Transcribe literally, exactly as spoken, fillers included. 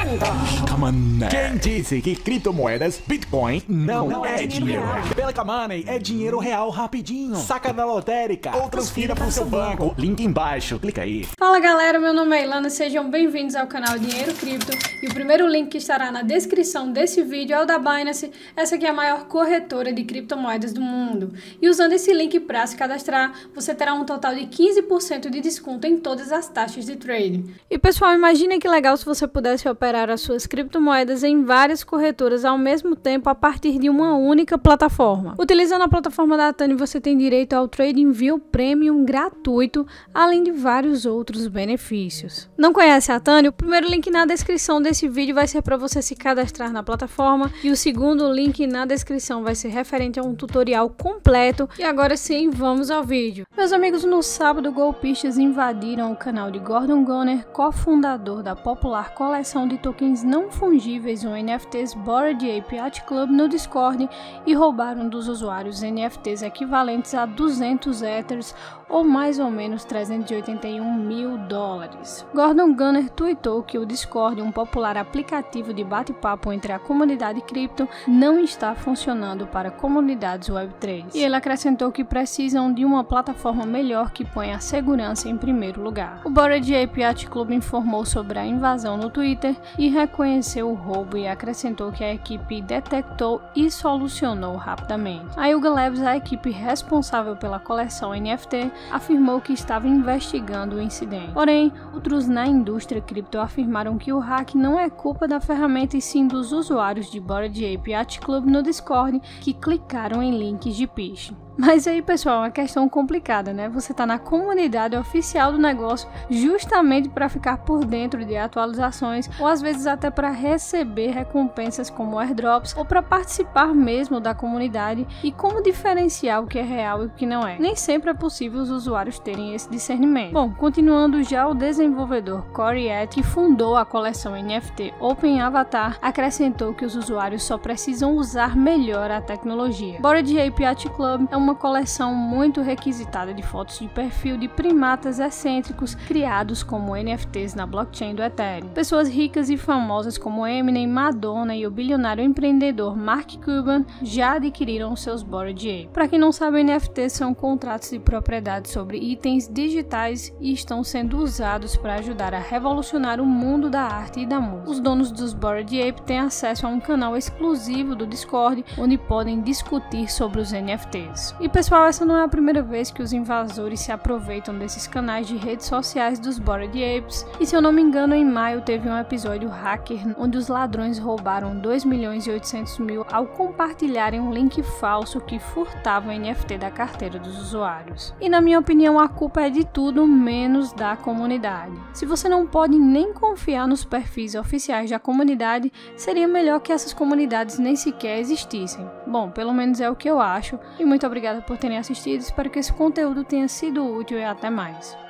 Camané. Quem disse que criptomoedas, Bitcoin, não, não é, é dinheiro? Pela Camoney é dinheiro real rapidinho. Saca na lotérica ou transfira pro seu banco. Link embaixo, clica aí. Fala galera, meu nome é Ilana, sejam bem-vindos ao canal Dinheiro Cripto. E o primeiro link que estará na descrição desse vídeo é o da Binance. Essa aqui é a maior corretora de criptomoedas do mundo. E usando esse link para se cadastrar, você terá um total de quinze por cento de desconto em todas as taxas de trading. E pessoal, imagine que legal se você pudesse operar as suas criptomoedas em várias corretoras ao mesmo tempo a partir de uma única plataforma. Utilizando a plataforma da Atani, você tem direito ao TradingView Premium gratuito, além de vários outros benefícios. Não conhece a Atani? O primeiro link na descrição desse vídeo vai ser para você se cadastrar na plataforma e o segundo link na descrição vai ser referente a um tutorial completo. E agora sim, vamos ao vídeo. Meus amigos, no sábado, golpistas invadiram o canal de Gordon Gunner, cofundador da popular coleção de tokens não fungíveis ou N F Ts Bored Ape Yacht Club no Discord e roubaram dos usuários N F Ts equivalentes a duzentos Ethers ou mais ou menos trezentos e oitenta e um mil dólares. Gordon Gunner tweetou que o Discord, um popular aplicativo de bate-papo entre a comunidade cripto, não está funcionando para comunidades web três. E ele acrescentou que precisam de uma plataforma melhor que ponha a segurança em primeiro lugar. O Bored Ape Yacht Club informou sobre a invasão no Twitter e reconheceu o roubo e acrescentou que a equipe detectou e solucionou rapidamente. A Yuga Labs, a equipe responsável pela coleção N F T, afirmou que estava investigando o incidente. Porém, outros na indústria cripto afirmaram que o hack não é culpa da ferramenta e sim dos usuários de Bored Ape Yacht Club no Discord que clicaram em links de phishing. Mas aí, pessoal, é uma questão complicada, né? Você tá na comunidade oficial do negócio justamente para ficar por dentro de atualizações ou às vezes até para receber recompensas como airdrops ou para participar mesmo da comunidade e como diferenciar o que é real e o que não é. Nem sempre é possível os usuários terem esse discernimento. Bom, continuando, já o desenvolvedor Corey Ed, que fundou a coleção N F T Open Avatar, acrescentou que os usuários só precisam usar melhor a tecnologia. Bored Ape Yacht Club é uma uma coleção muito requisitada de fotos de perfil de primatas excêntricos criados como N F Ts na blockchain do Ethereum. Pessoas ricas e famosas como Eminem, Madonna e o bilionário empreendedor Mark Cuban já adquiriram seus Bored Ape. Para quem não sabe, N F Ts são contratos de propriedade sobre itens digitais e estão sendo usados para ajudar a revolucionar o mundo da arte e da música. Os donos dos Bored Ape têm acesso a um canal exclusivo do Discord onde podem discutir sobre os N F Ts. E pessoal, essa não é a primeira vez que os invasores se aproveitam desses canais de redes sociais dos Bored Apes, e se eu não me engano, em maio teve um episódio hacker onde os ladrões roubaram dois milhões e oitocentos mil ao compartilharem um link falso que furtava o N F T da carteira dos usuários. E na minha opinião, a culpa é de tudo menos da comunidade. Se você não pode nem confiar nos perfis oficiais da comunidade, seria melhor que essas comunidades nem sequer existissem. Bom, pelo menos é o que eu acho, e muito obrigada por terem assistido, espero que esse conteúdo tenha sido útil e até mais.